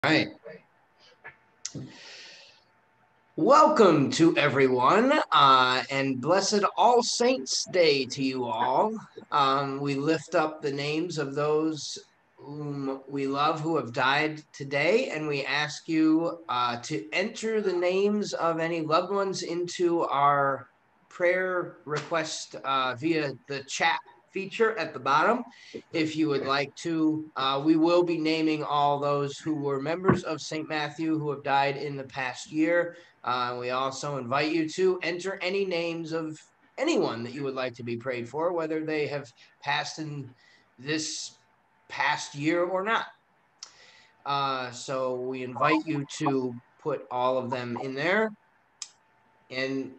All right. Welcome to everyone, and blessed All Saints Day to you all. We lift up the names of those whom we love who have died today, and we ask you to enter the names of any loved ones into our prayer request via the chat feature at the bottom. If you would like to, we will be naming all those who were members of St. Matthew who have died in the past year. We also invite you to enter any names of anyone that you would like to be prayed for, whether they have passed in this past year or not. So we invite you to put all of them in there. And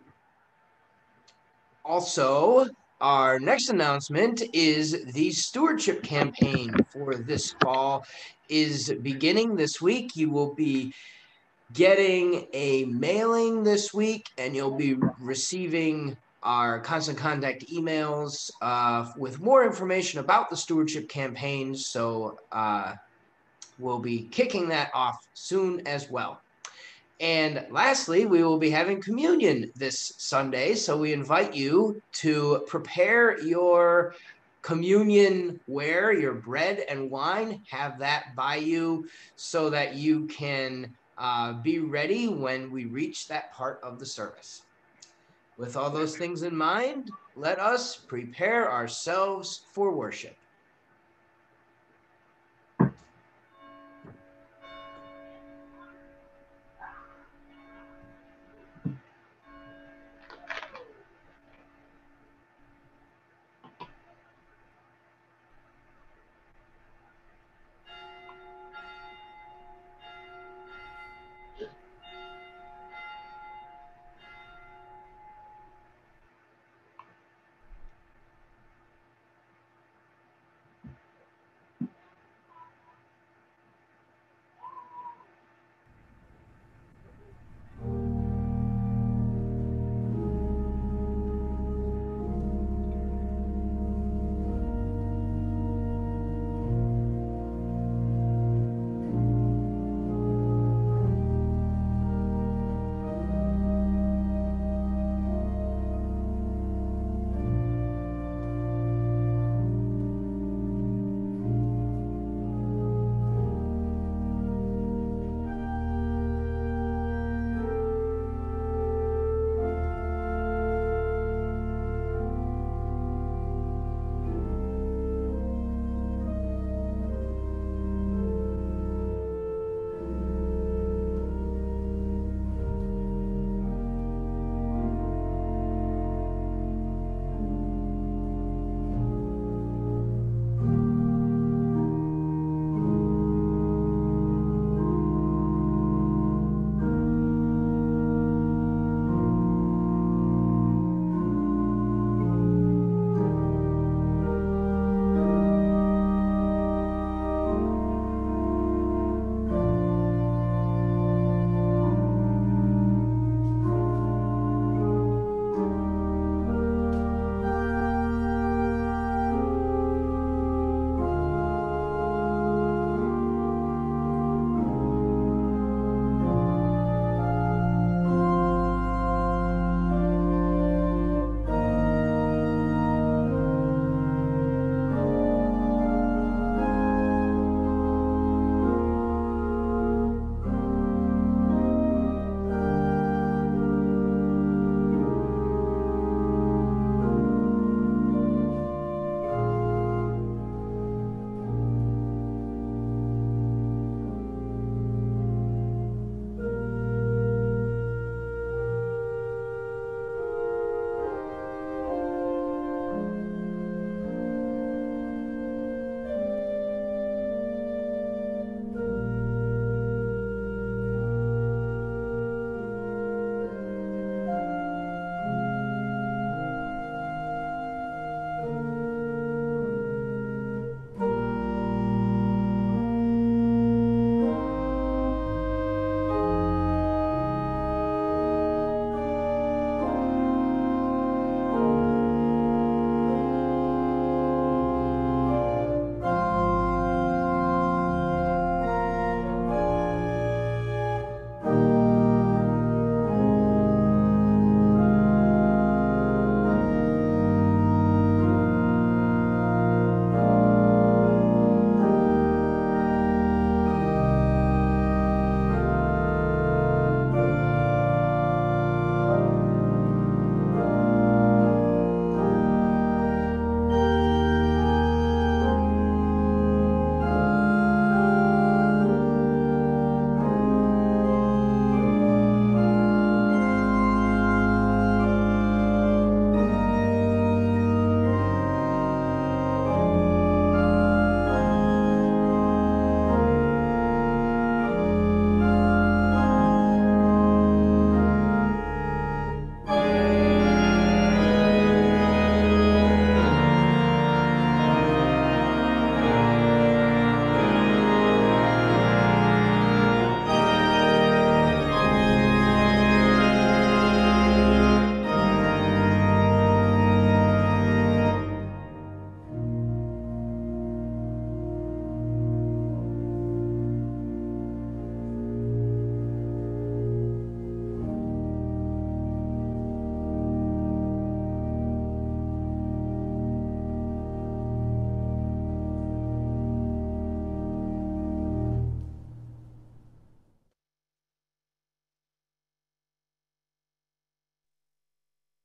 also, our next announcement is the stewardship campaign for this fall is beginning this week. You will be getting a mailing this week, and you'll be receiving our constant contact emails with more information about the stewardship campaign. So we'll be kicking that off soon as well. And lastly, we will be having communion this Sunday. So we invite you to prepare your communion ware, your bread and wine, have that by you so that you can be ready when we reach that part of the service. With all those things in mind, let us prepare ourselves for worship.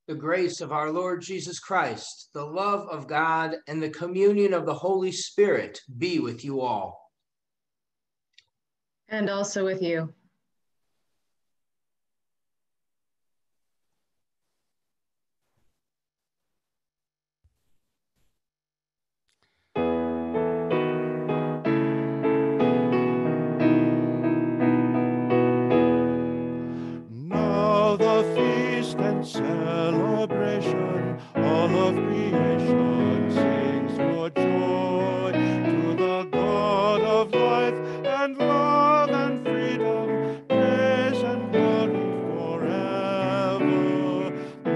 The grace of our Lord Jesus Christ, the love of God, and the communion of the Holy Spirit be with you all. And also with you. Now the feast and celebration, all of creation sings for joy to the God of life and love and freedom, praise and glory forever.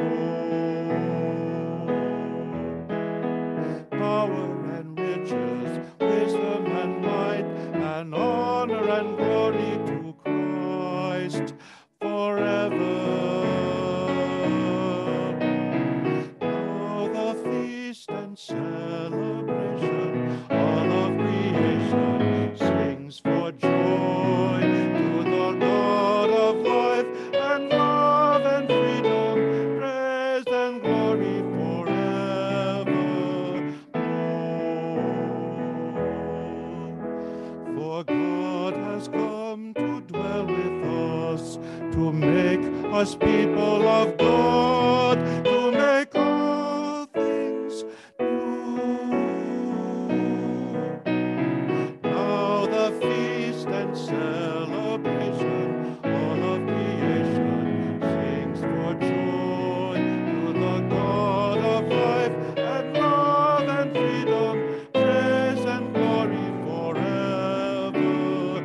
Power and riches, wisdom and might, and honor and glory to Christ forever. Now the feast and celebration, all of creation sings for joy to the God of life and love and freedom, praise and glory forevermore. For God has come to dwell with us, to make us people of God, to make all things new. Now the feast and celebration, all of creation sings for joy to the God of life and love and freedom, praise and glory forevermore.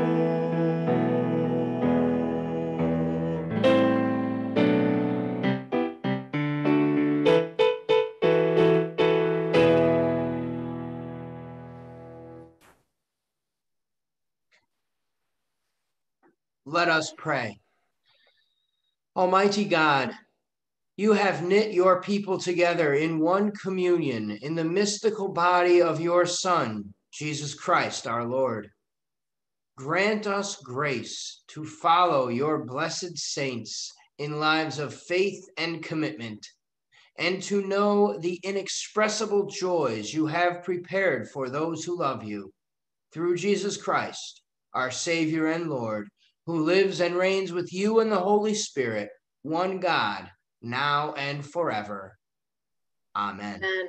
Let us pray. Almighty God, you have knit your people together in one communion in the mystical body of your Son, Jesus Christ our Lord. Grant us grace to follow your blessed saints in lives of faith and commitment, and to know the inexpressible joys you have prepared for those who love you. Through Jesus Christ, our Savior and Lord, who lives and reigns with you and the Holy Spirit, one God, now and forever. Amen. Amen.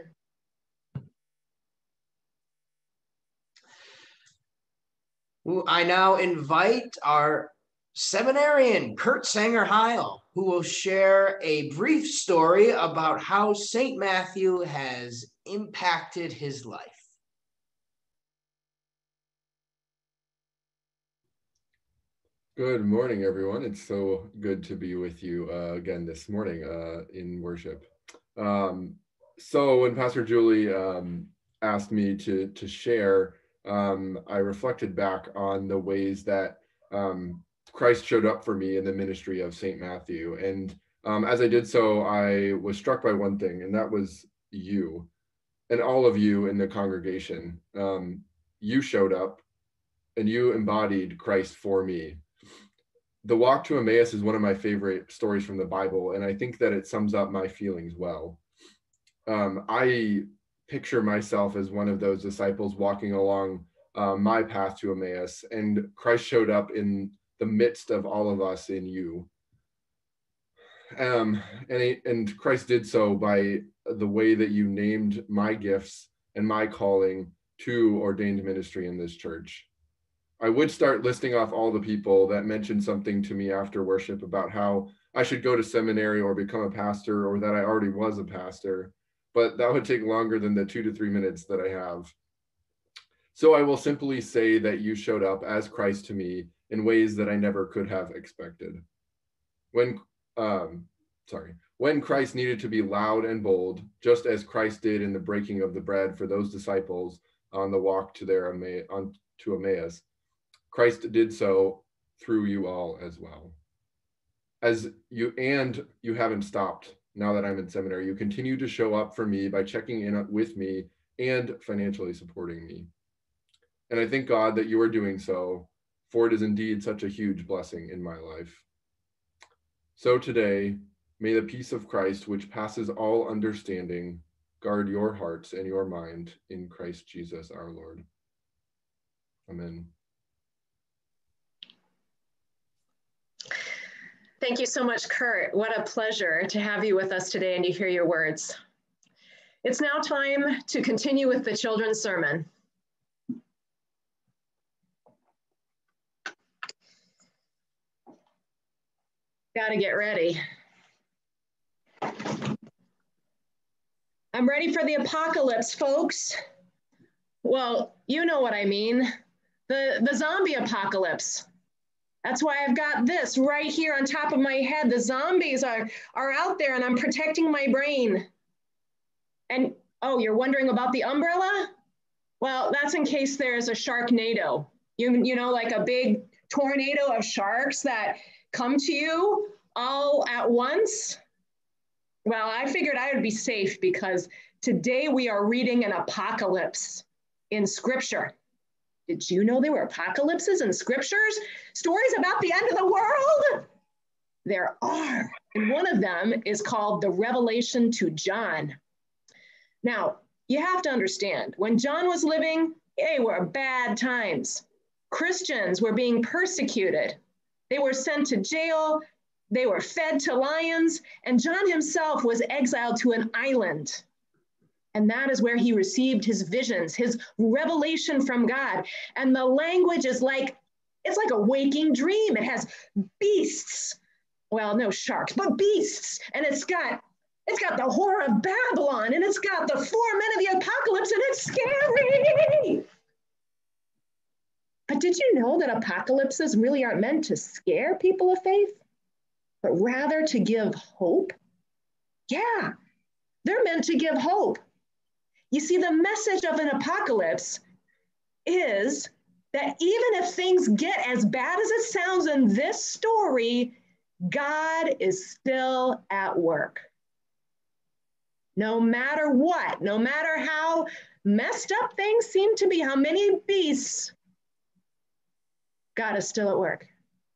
I now invite our seminarian, Kurt Sanger-Heil, who will share a brief story about how St. Matthew has impacted his life. Good morning, everyone. It's so good to be with you again this morning in worship. So when Pastor Julie asked me to share, I reflected back on the ways that Christ showed up for me in the ministry of St. Matthew. And as I did so, I was struck by one thing, and that was you and all of you in the congregation. You showed up and you embodied Christ for me. The walk to Emmaus is one of my favorite stories from the Bible, and I think that it sums up my feelings well. I picture myself as one of those disciples walking along my path to Emmaus, and Christ showed up in the midst of all of us in you. And Christ did so by the way that you named my gifts and my calling to ordained ministry in this church. I would start listing off all the people that mentioned something to me after worship about how I should go to seminary or become a pastor, or that I already was a pastor, but that would take longer than the 2 to 3 minutes that I have. So I will simply say that you showed up as Christ to me in ways that I never could have expected. When Christ needed to be loud and bold, just as Christ did in the breaking of the bread for those disciples on the walk to Emmaus, Christ did so through you all as well. You haven't stopped now that I'm in seminary. You continue to show up for me by checking in with me and financially supporting me. And I thank God that you are doing so, for it is indeed such a huge blessing in my life. So today, May the peace of Christ, which passes all understanding, guard your hearts and your mind in Christ Jesus our Lord. Amen. Thank you so much, Kurt. What a pleasure to have you with us today and to hear your words. It's now time to continue with the children's sermon. Got to get ready. I'm ready for the apocalypse, folks. Well, you know what I mean. The zombie apocalypse. That's why I've got this right here on top of my head. The zombies are out there and I'm protecting my brain. And, oh, you're wondering about the umbrella? Well, that's in case there's a sharknado. You know, like a big tornado of sharks that come to you all at once. Well, I figured I would be safe because today we are reading an apocalypse in Scripture. Did you know there were apocalypses in Scriptures? Stories about the end of the world? There are. And one of them is called the Revelation to John. Now, you have to understand, when John was living, they were bad times. Christians were being persecuted. They were sent to jail. They were fed to lions. And John himself was exiled to an island. And that is where he received his visions, his revelation from God. And the language is like, it's like a waking dream. It has beasts. Well, no sharks, but beasts. And it's got the horror of Babylon, and it's got the 4 men of the apocalypse, and it's scary. But did you know that apocalypses really aren't meant to scare people of faith, but rather to give hope? Yeah, they're meant to give hope. You see, the message of an apocalypse is that even if things get as bad as it sounds in this story, God is still at work. No matter what, no matter how messed up things seem to be, how many beasts, God is still at work.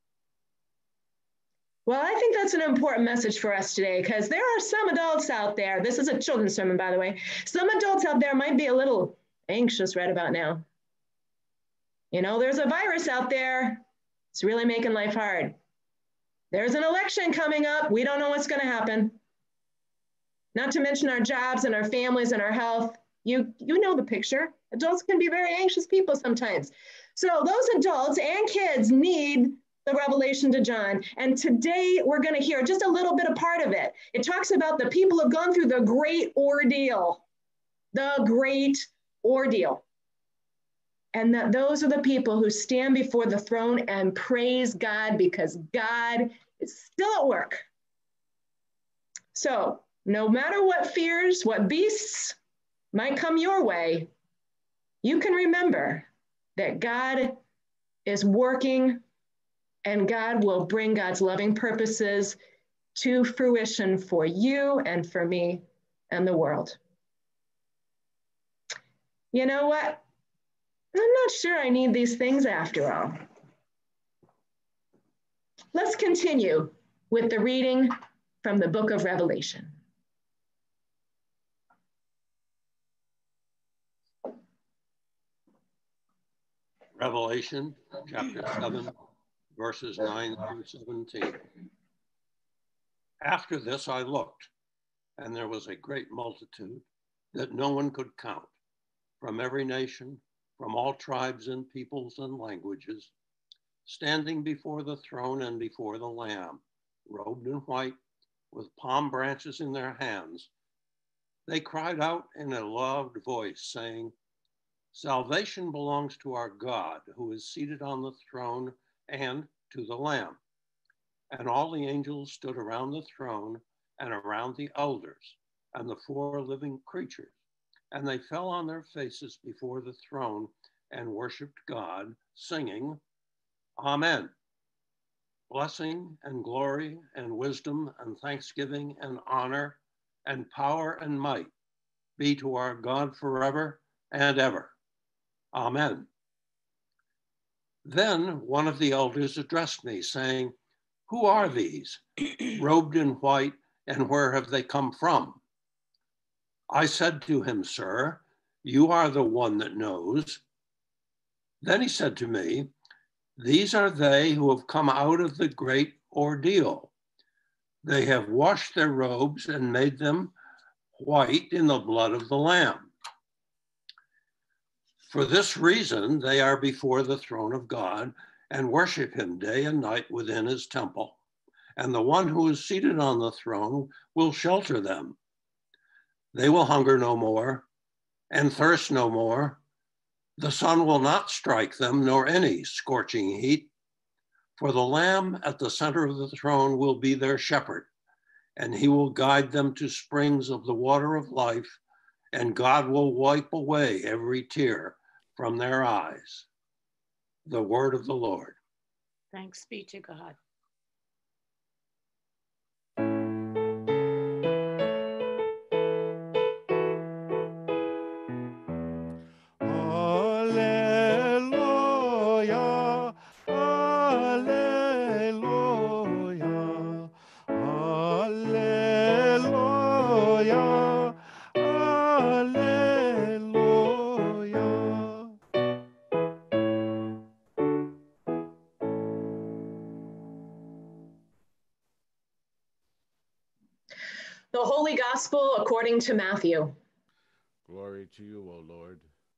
Well, I think that's an important message for us today because there are some adults out there, this is a children's sermon, by the way, some adults out there might be a little anxious right about now. You know, there's a virus out there. It's really making life hard. There's an election coming up. We don't know what's going to happen. Not to mention our jobs and our families and our health. You know the picture. Adults can be very anxious people sometimes. So those adults and kids need the revelation to John. And today we're going to hear just a little bit of part of it. It talks about the people who have gone through the great ordeal. The great ordeal. And that those are the people who stand before the throne and praise God because God is still at work. So no matter what fears, what beasts might come your way, you can remember that God is working and God will bring God's loving purposes to fruition for you and for me and the world. You know what? I'm not sure I need these things after all. Let's continue with the reading from the book of Revelation. Revelation chapter 7, verses 9 through 17. After this I looked, and there was a great multitude that no one could count, from every nation, from all tribes and peoples and languages, standing before the throne and before the Lamb, robed in white, with palm branches in their hands. They cried out in a loud voice, saying, "Salvation belongs to our God, who is seated on the throne, and to the Lamb." And all the angels stood around the throne and around the elders and the 4 living creatures. And they fell on their faces before the throne and worshiped God, singing, "Amen. Blessing and glory and wisdom and thanksgiving and honor and power and might be to our God forever and ever. Amen." Then one of the elders addressed me, saying, "Who are these, robed in white, and where have they come from? I said to him, Sir, you are the one that knows. Then he said to me, these are they who have come out of the great ordeal. They have washed their robes and made them white in the blood of the Lamb. For this reason, they are before the throne of God and worship him day and night within his temple. And the one who is seated on the throne will shelter them. They will hunger no more and thirst no more. The sun will not strike them, nor any scorching heat. For the Lamb at the center of the throne will be their shepherd, and he will guide them to springs of the water of life, and God will wipe away every tear from their eyes. The word of the Lord. Thanks be to God. Alleluia, alleluia, alleluia, alleluia. The Holy Gospel according to Matthew. Glory to you, O Lord.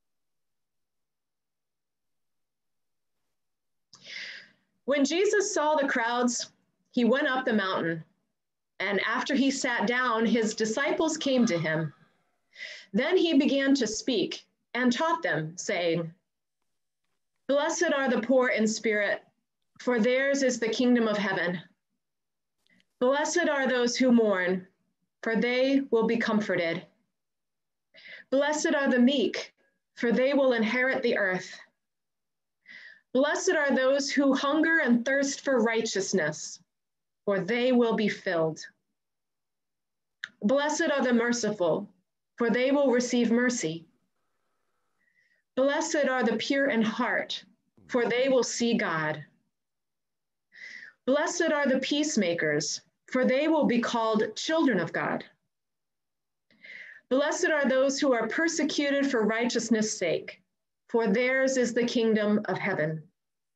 When Jesus saw the crowds, he went up the mountain, and after he sat down, his disciples came to him. Then he began to speak and taught them, saying, Blessed are the poor in spirit, for theirs is the kingdom of heaven. Blessed are those who mourn, for they will be comforted. Blessed are the meek, for they will inherit the earth. Blessed are those who hunger and thirst for righteousness, for they will be filled. Blessed are the merciful, for they will receive mercy. Blessed are the pure in heart, for they will see God. Blessed are the peacemakers, for they will be called children of God. Blessed are those who are persecuted for righteousness' sake, for theirs is the kingdom of heaven.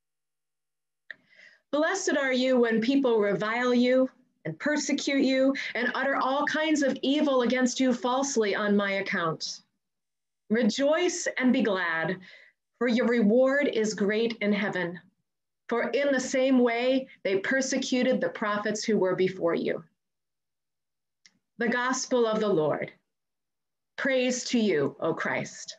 Blessed are you when people revile you and persecute you and utter all kinds of evil against you falsely on my account. Rejoice and be glad, for your reward is great in heaven. For in the same way they persecuted the prophets who were before you. The gospel of the Lord. Praise to you, O Christ.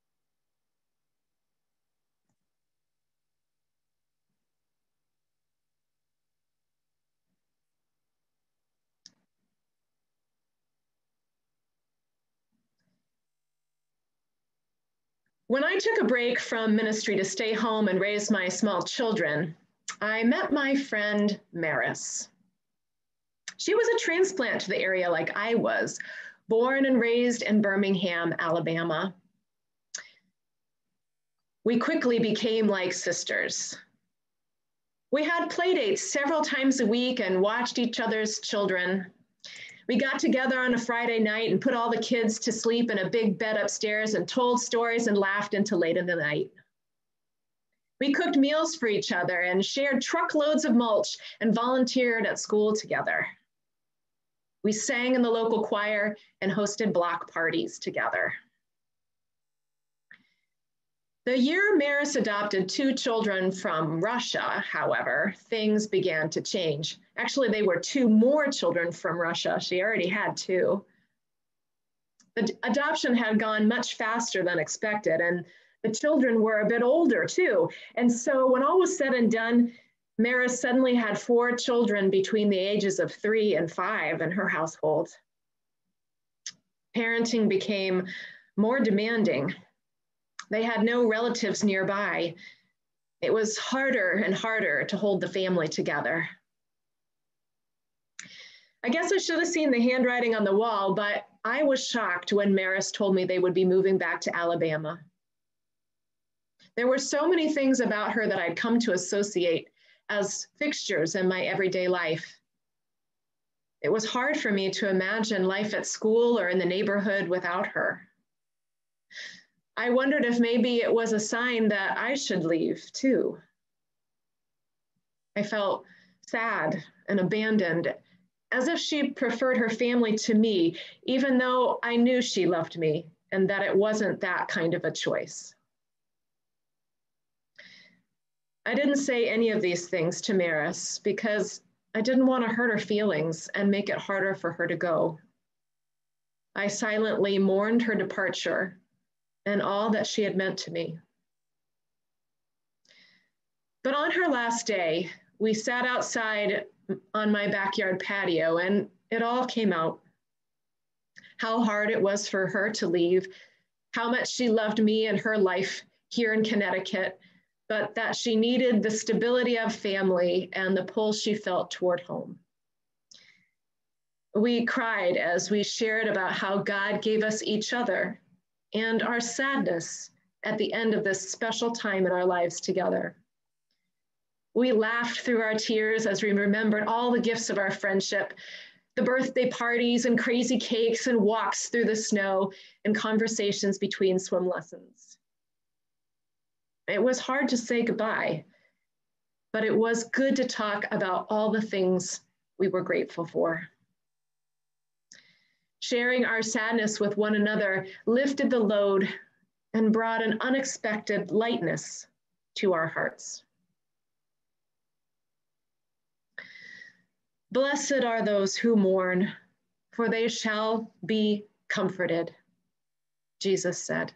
When I took a break from ministry to stay home and raise my small children, I met my friend Maris. She was a transplant to the area like I was, born and raised in Birmingham, Alabama. We quickly became like sisters. We had play dates several times a week and watched each other's children. We got together on a Friday night and put all the kids to sleep in a big bed upstairs and told stories and laughed until late in the night. We cooked meals for each other and shared truckloads of mulch and volunteered at school together. We sang in the local choir and hosted block parties together. The year Maris adopted 2 children from Russia, however, things began to change. Actually, they were 2 more children from Russia. She already had 2. The adoption had gone much faster than expected, and the children were a bit older too. And so when all was said and done, Maris suddenly had 4 children between the ages of 3 and 5 in her household. Parenting became more demanding. They had no relatives nearby. It was harder and harder to hold the family together. I guess I should have seen the handwriting on the wall, but I was shocked when Maris told me they would be moving back to Alabama. There were so many things about her that I'd come to associate as fixtures in my everyday life. It was hard for me to imagine life at school or in the neighborhood without her. I wondered if maybe it was a sign that I should leave too. I felt sad and abandoned, as if she preferred her family to me, even though I knew she loved me and that it wasn't that kind of a choice. I didn't say any of these things to Maris because I didn't want to hurt her feelings and make it harder for her to go. I silently mourned her departure and all that she had meant to me. But on her last day, we sat outside on my backyard patio and it all came out. How hard it was for her to leave, how much she loved me and her life here in Connecticut, but that she needed the stability of family and the pull she felt toward home. We cried as we shared about how God gave us each other and our sadness at the end of this special time in our lives together. We laughed through our tears as we remembered all the gifts of our friendship, the birthday parties and crazy cakes and walks through the snow and conversations between swim lessons. It was hard to say goodbye, but it was good to talk about all the things we were grateful for. Sharing our sadness with one another lifted the load and brought an unexpected lightness to our hearts. Blessed are those who mourn, for they shall be comforted, Jesus said.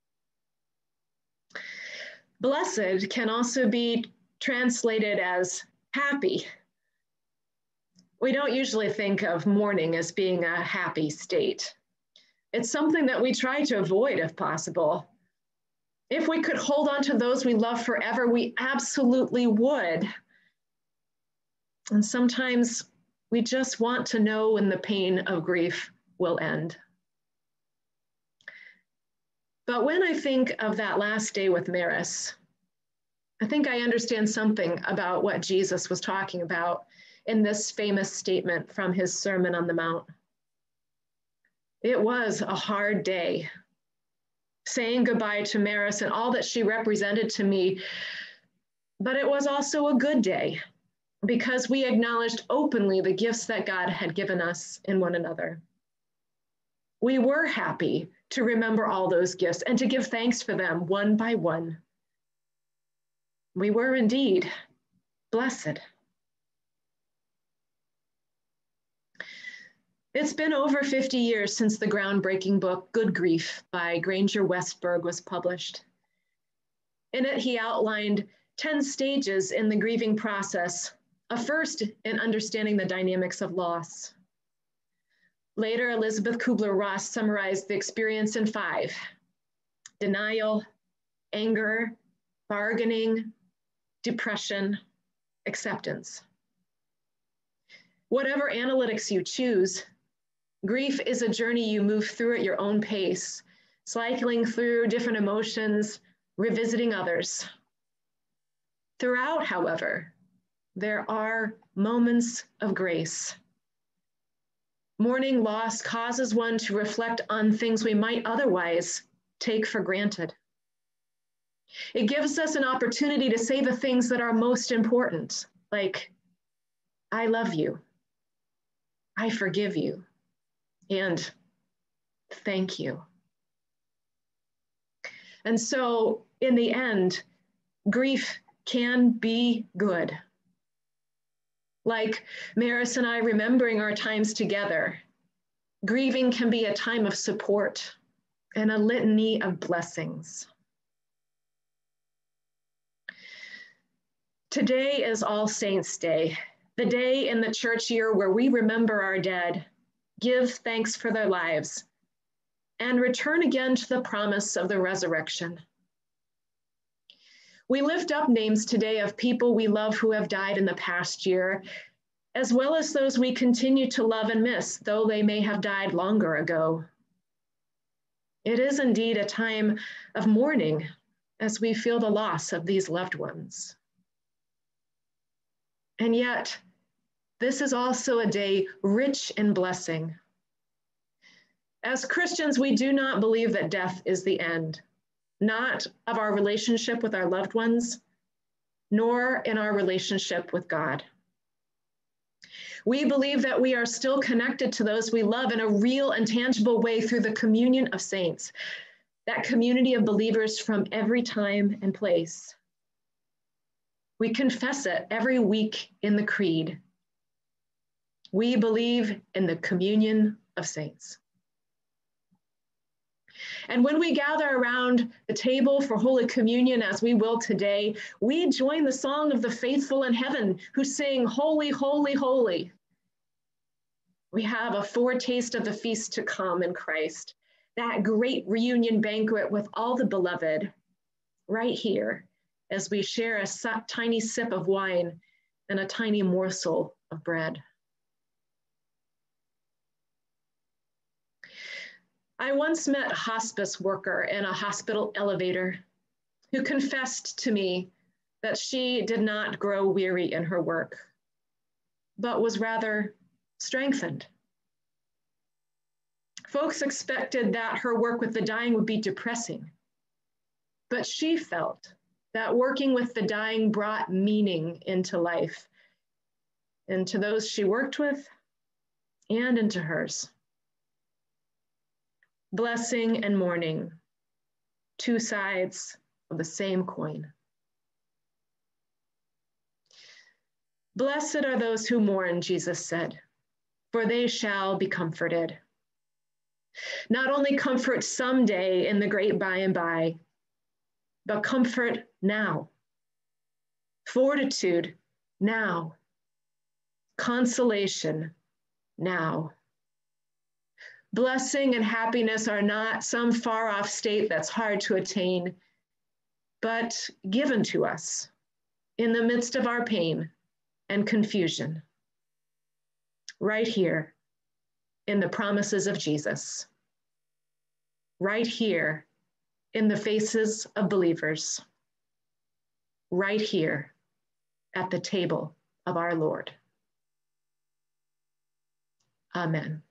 Blessed can also be translated as happy. We don't usually think of mourning as being a happy state. It's something that we try to avoid if possible. If we could hold on to those we love forever, we absolutely would. And sometimes we just want to know when the pain of grief will end. But when I think of that last day with Maris, I think I understand something about what Jesus was talking about in this famous statement from his Sermon on the Mount. It was a hard day, saying goodbye to Maris and all that she represented to me, but it was also a good day because we acknowledged openly the gifts that God had given us in one another. We were happy to remember all those gifts and to give thanks for them one by one. We were indeed blessed. It's been over 50 years since the groundbreaking book, Good Grief, by Granger Westberg was published. In it, he outlined 10 stages in the grieving process, a first in understanding the dynamics of loss. Later, Elizabeth Kubler-Ross summarized the experience in 5: denial, anger, bargaining, depression, acceptance. Whatever analytics you choose, grief is a journey you move through at your own pace, cycling through different emotions, revisiting others. Throughout, however, there are moments of grace. Mourning loss causes one to reflect on things we might otherwise take for granted. It gives us an opportunity to say the things that are most important, like, I love you, I forgive you, and thank you. And so in the end, grief can be good. Like Maris and I remembering our times together, grieving can be a time of support and a litany of blessings. Today is All Saints' Day, the day in the church year where we remember our dead, give thanks for their lives, and return again to the promise of the resurrection. We lift up names today of people we love who have died in the past year, as well as those we continue to love and miss, though they may have died longer ago. It is indeed a time of mourning as we feel the loss of these loved ones. And yet, this is also a day rich in blessing. As Christians, we do not believe that death is the end, not of our relationship with our loved ones, nor in our relationship with God. We believe that we are still connected to those we love in a real and tangible way through the communion of saints, that community of believers from every time and place. We confess it every week in the Creed. We believe in the communion of saints. And when we gather around the table for Holy Communion, as we will today, we join the song of the faithful in heaven who sing, "Holy, holy, holy." We have a foretaste of the feast to come in Christ, that great reunion banquet with all the beloved, right here, as we share a tiny sip of wine and a tiny morsel of bread. I once met a hospice worker in a hospital elevator who confessed to me that she did not grow weary in her work, but was rather strengthened. Folks expected that her work with the dying would be depressing, but she felt that working with the dying brought meaning into life, into those she worked with and into hers. Blessing and mourning, two sides of the same coin. Blessed are those who mourn, Jesus said, for they shall be comforted. Not only comfort someday in the great by and by, but comfort now, fortitude now, consolation now. Blessing and happiness are not some far-off state that's hard to attain, but given to us in the midst of our pain and confusion, right here in the promises of Jesus, right here in the faces of believers, right here at the table of our Lord. Amen.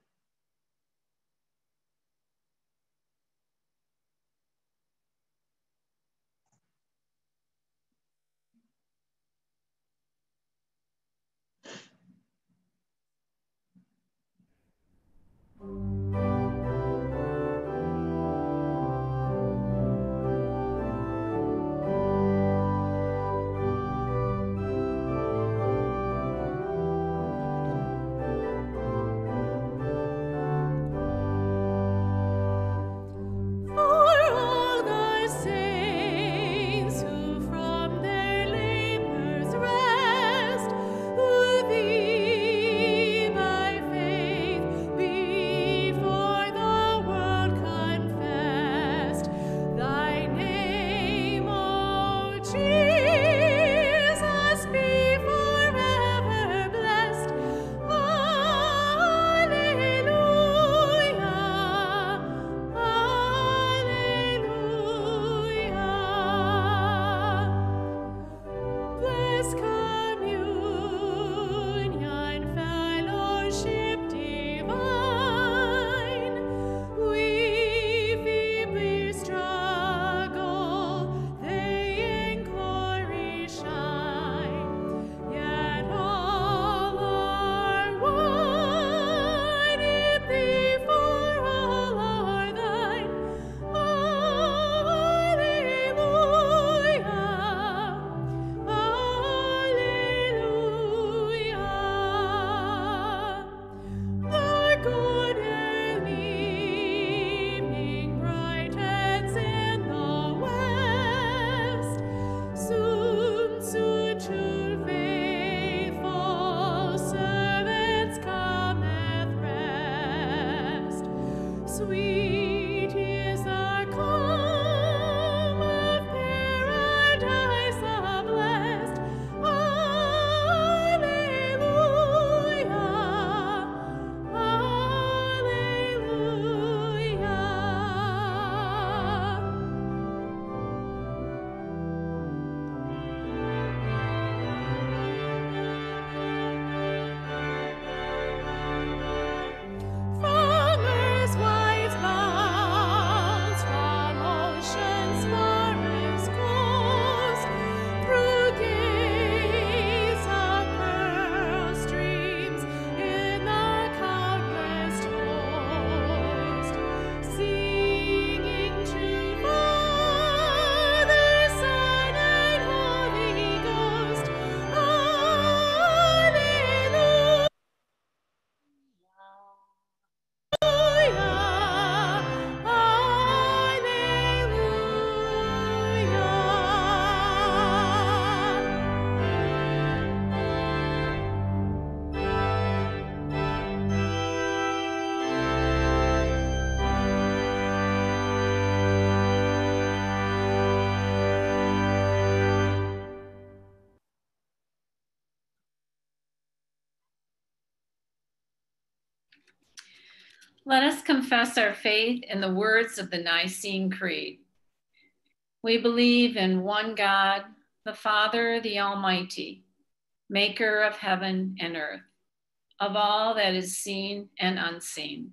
Let us confess our faith in the words of the Nicene Creed. We believe in one God, the Father, the Almighty, maker of heaven and earth, of all that is seen and unseen.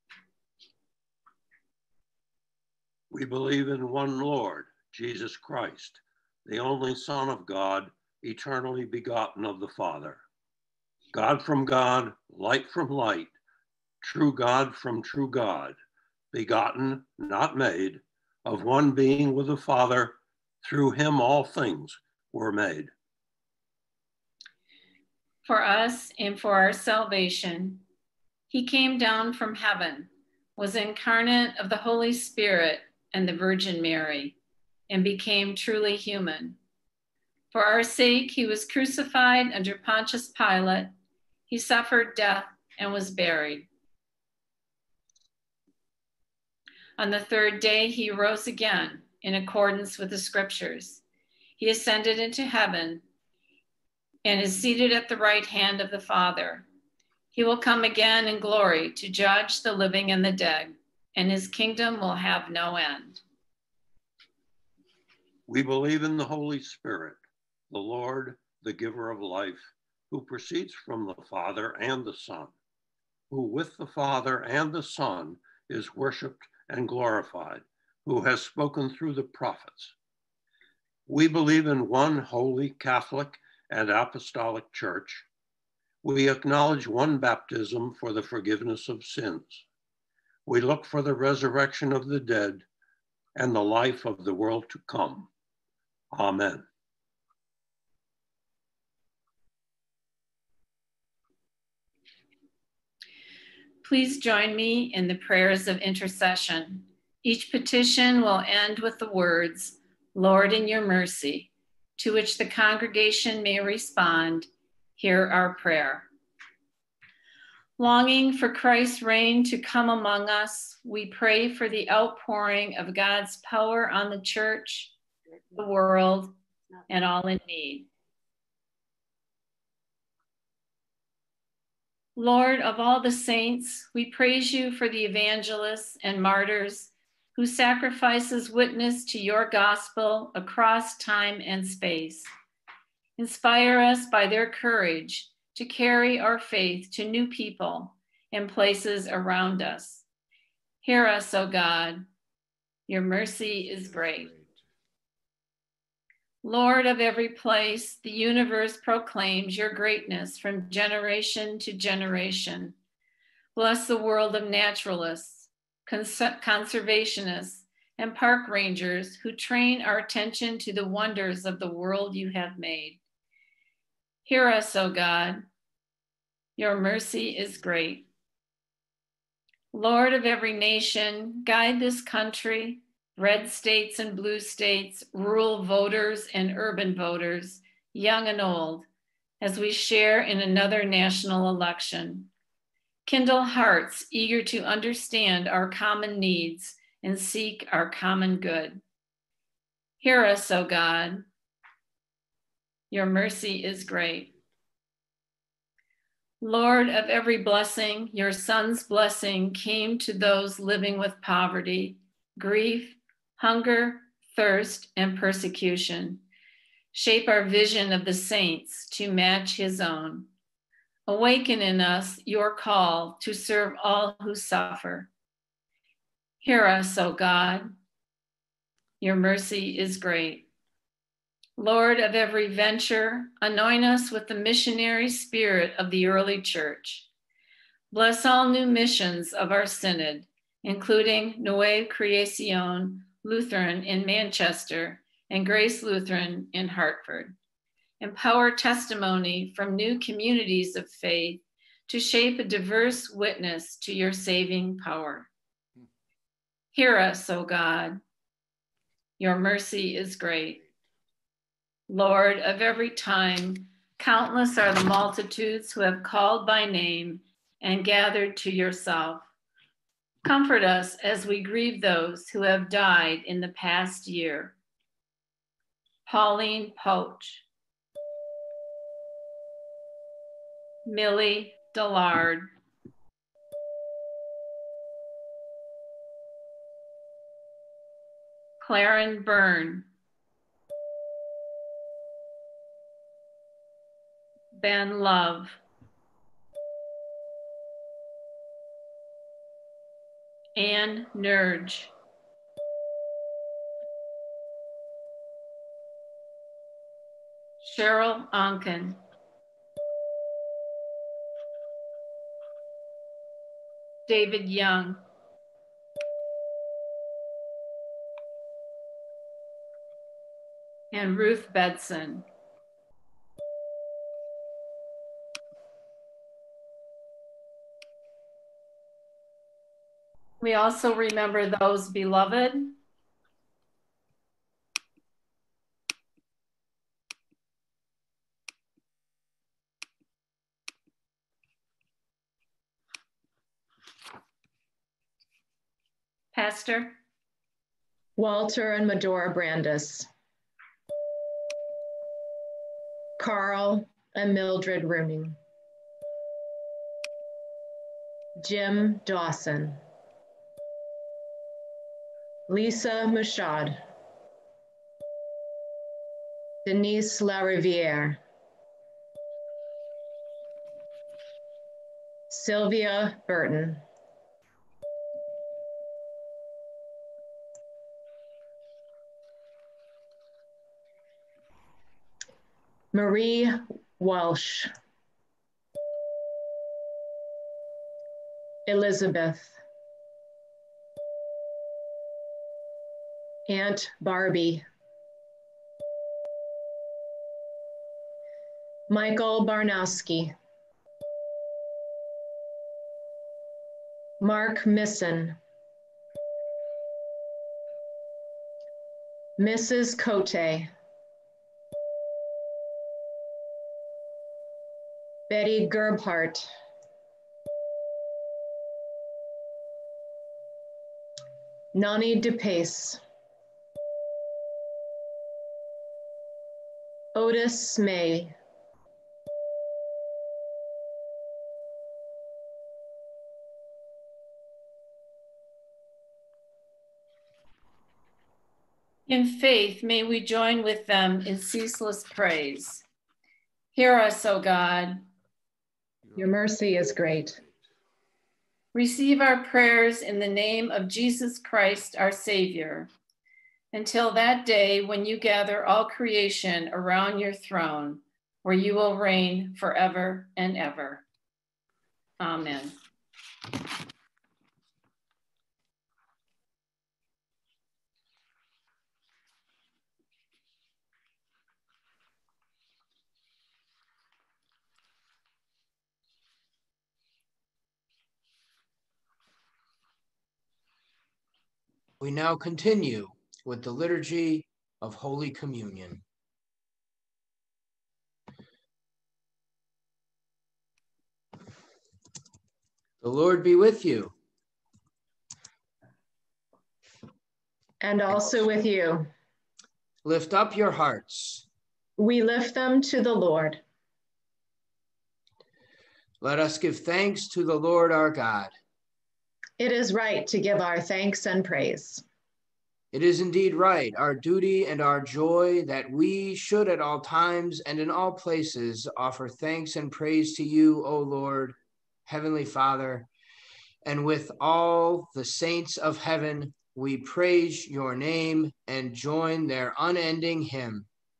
We believe in one Lord, Jesus Christ, the only Son of God, eternally begotten of the Father. God from God, light from light, true God from true God, begotten, not made, of one being with the Father, through him all things were made. For us and for our salvation, he came down from heaven, was incarnate of the Holy Spirit and the Virgin Mary, and became truly human. For our sake, he was crucified under Pontius Pilate. He suffered death and was buried. On the third day, he rose again in accordance with the scriptures. He ascended into heaven and is seated at the right hand of the Father. He will come again in glory to judge the living and the dead, and his kingdom will have no end. We believe in the Holy Spirit, the Lord, the giver of life, who proceeds from the Father and the Son, who with the Father and the Son is worshiped and glorified, who has spoken through the prophets. We believe in one holy, Catholic, and apostolic church. We acknowledge one baptism for the forgiveness of sins. We look for the resurrection of the dead and the life of the world to come. Amen. Please join me in the prayers of intercession. Each petition will end with the words, Lord, in your mercy, to which the congregation may respond, hear our prayer. Longing for Christ's reign to come among us, we pray for the outpouring of God's power on the church, the world, and all in need. Lord of all the saints, we praise you for the evangelists and martyrs whose sacrifices witness to your gospel across time and space. Inspire us by their courage to carry our faith to new people and places around us. Hear us, O God. Your mercy is great. Lord of every place, the universe proclaims your greatness from generation to generation. Bless the world of naturalists, conservationists, and park rangers who train our attention to the wonders of the world you have made. Hear us, O God. Your mercy is great. Lord of every nation, guide this country, red states and blue states, rural voters and urban voters, young and old, as we share in another national election. Kindle hearts eager to understand our common needs and seek our common good. Hear us, O God. Your mercy is great. Lord of every blessing, your Son's blessing came to those living with poverty, grief, hunger, thirst, and persecution. Shape our vision of the saints to match his own. Awaken in us your call to serve all who suffer. Hear us, O God. Your mercy is great. Lord of every venture, anoint us with the missionary spirit of the early church. Bless all new missions of our synod, including Nueva Creación Lutheran in Manchester and Grace Lutheran in Hartford. Empower testimony from new communities of faith to shape a diverse witness to your saving power. Hear us, O God. Your mercy is great. Lord of every time, countless are the multitudes who have called by name and gathered to yourself. Comfort us as we grieve those who have died in the past year. Pauline Poach, Millie Dillard, Claren Byrne, Ben Love, Ann Nurge, Cheryl Onken, David Young, and Ruth Bedson. We also remember those beloved. Pastor? Walter and Medora Brandis. Carl and Mildred Rooney. Jim Dawson. Lisa Mouchard. Denise Lariviere. Sylvia Burton. Marie Walsh. Elizabeth. Aunt Barbie. Michael Barnowski. Mark Misson. Mrs. Cote. Betty Gerbhardt. Nani DePace. Otis May. In faith, may we join with them in ceaseless praise. Hear us, O God. Your mercy is great. Receive our prayers in the name of Jesus Christ, our Savior, until that day when you gather all creation around your throne, where you will reign forever and ever. Amen. We now continue with the Liturgy of Holy Communion. The Lord be with you. And also with you. Lift up your hearts. We lift them to the Lord. Let us give thanks to the Lord our God. It is right to give our thanks and praise. It is indeed right, our duty and our joy, that we should at all times and in all places offer thanks and praise to you, O Lord, Heavenly Father, and with all the saints of heaven, we praise your name and join their unending hymn.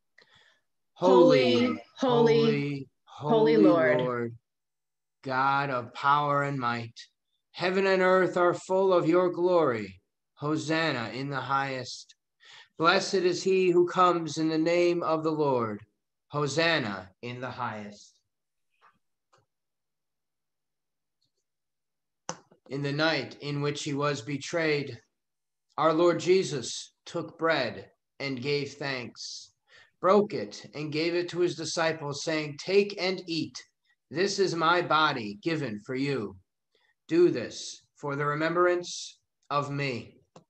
Holy, holy, holy Lord, God of power and might, heaven and earth are full of your glory. Hosanna in the highest. Blessed is he who comes in the name of the Lord. Hosanna in the highest. In the night in which he was betrayed, our Lord Jesus took bread and gave thanks, broke it and gave it to his disciples, saying, "Take and eat. This is my body given for you. Do this for the remembrance of me."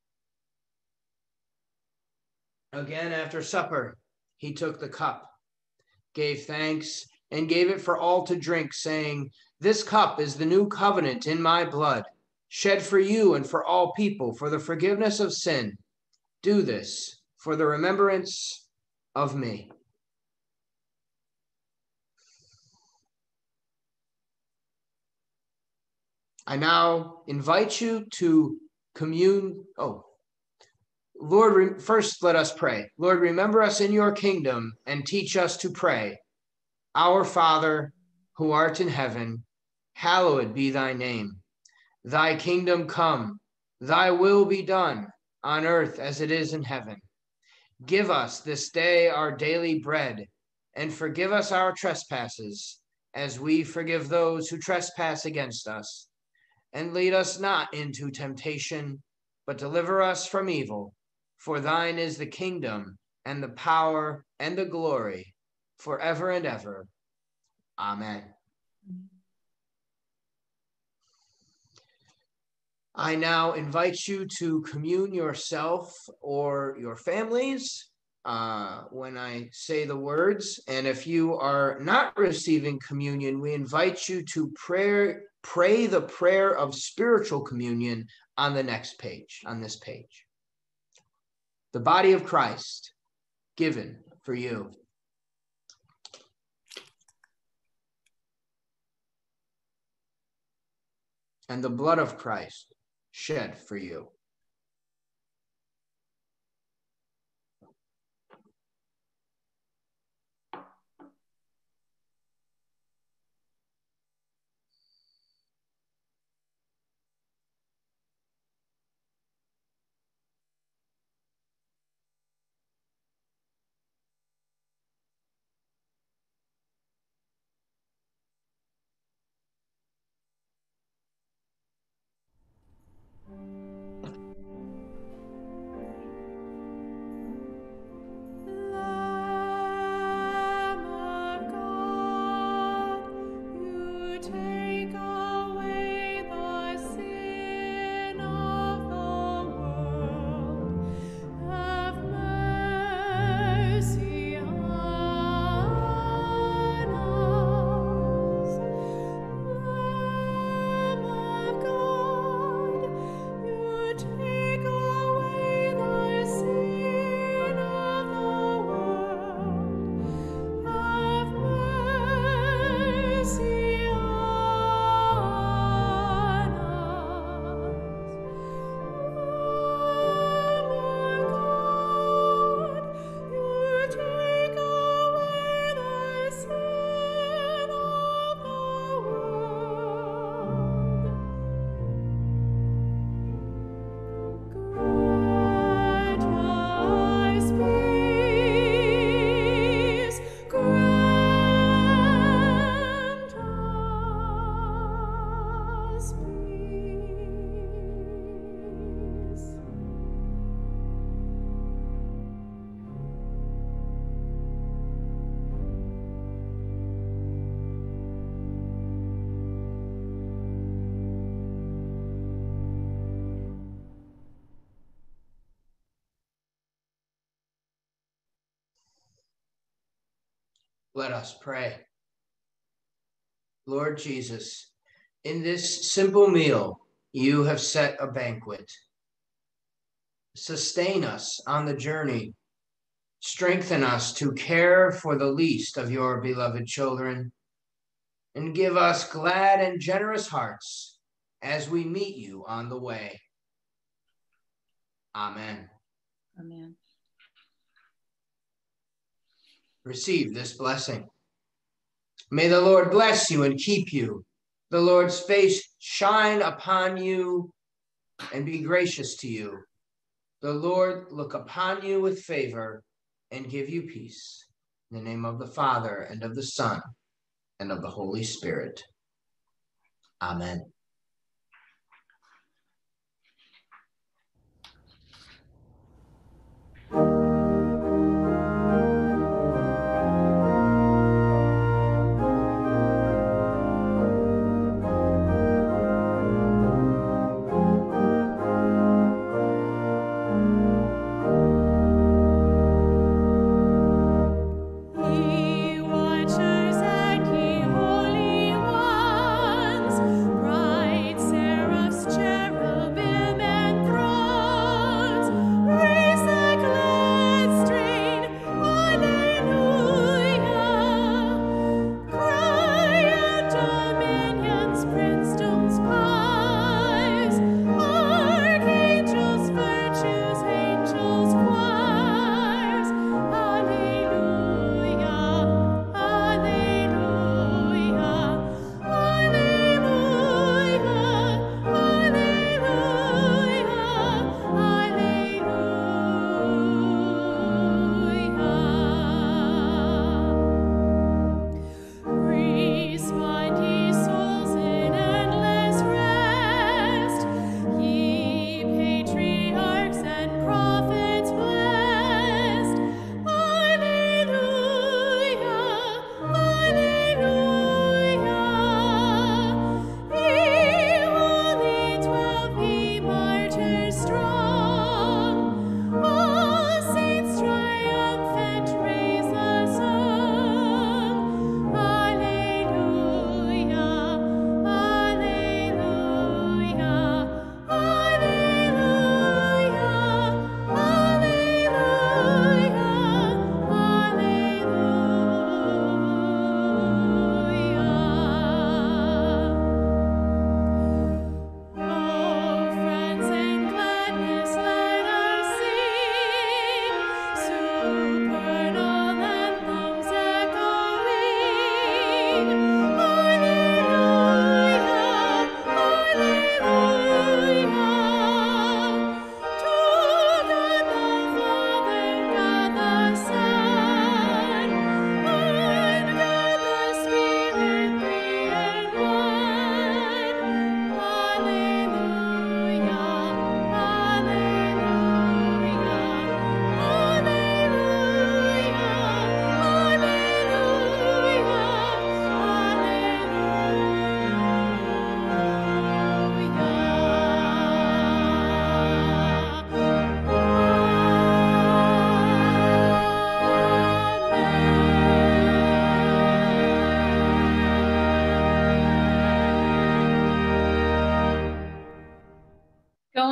Again, after supper, he took the cup, gave thanks, and gave it for all to drink, saying, "This cup is the new covenant in my blood, shed for you and for all people for the forgiveness of sin. Do this for the remembrance of me. I now invite you to commune. Oh, Lord, first let us pray. Lord, remember us in your kingdom and teach us to pray. Our Father, who art in heaven, hallowed be thy name. Thy kingdom come, thy will be done on earth as it is in heaven. Give us this day our daily bread, and forgive us our trespasses, as we forgive those who trespass against us. And lead us not into temptation, but deliver us from evil. For thine is the kingdom, and the power, and the glory, forever and ever. Amen. I now invite you to commune yourself or your families when I say the words. And if you are not receiving communion, we invite you to pray the prayer of spiritual communion on the next page, on this page. The body of Christ given for you. And the blood of Christ shed for you. Let us pray. Lord Jesus, in this simple meal, you have set a banquet. Sustain us on the journey. Strengthen us to care for the least of your beloved children, and give us glad and generous hearts as we meet you on the way. Amen. Amen. Receive this blessing. May the Lord bless you and keep you. The Lord's face shine upon you and be gracious to you. The Lord look upon you with favor and give you peace. In the name of the Father, and of the Son, and of the Holy Spirit. Amen. Ye watchers and ye holy ones,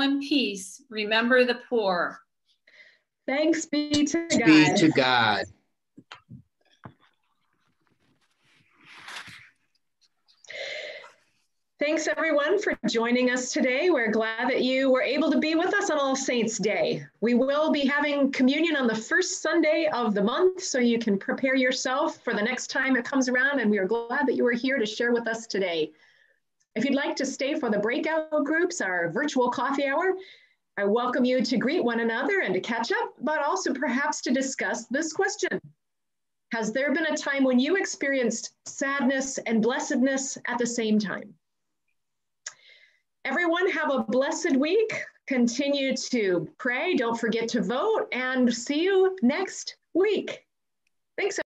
in peace. Remember the poor. Thanks be to God. Be to God. Thanks everyone for joining us today. We're glad that you were able to be with us on All Saints Day. We will be having communion on the first Sunday of the month, so you can prepare yourself for the next time it comes around, and we are glad that you are here to share with us today. If you'd like to stay for the breakout groups, our virtual coffee hour, I welcome you to greet one another and to catch up, but also perhaps to discuss this question. Has there been a time when you experienced sadness and blessedness at the same time? Everyone have a blessed week. Continue to pray. Don't forget to vote, and see you next week. Thanks.